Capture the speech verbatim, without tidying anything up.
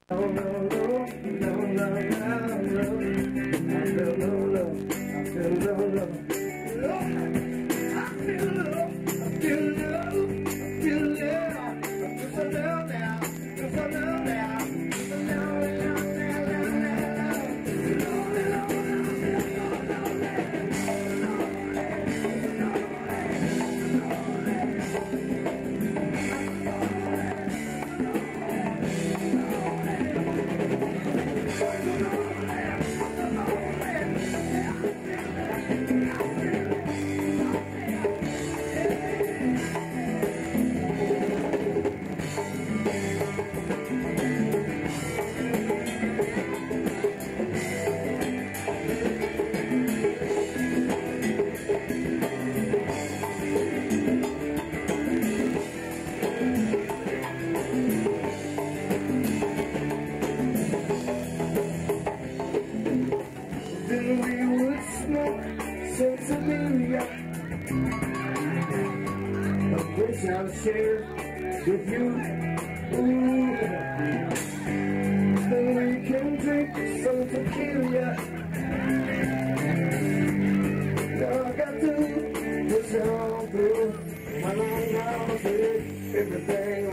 No, no, no, no, no, no, no. I feel no love, I feel no love. I feel love, I feel love, I feel love. Cause I know now, cause I know now. I'll share with you. Ooh. Then we can drink some tequila. Now I got to push on through. My long hours with everything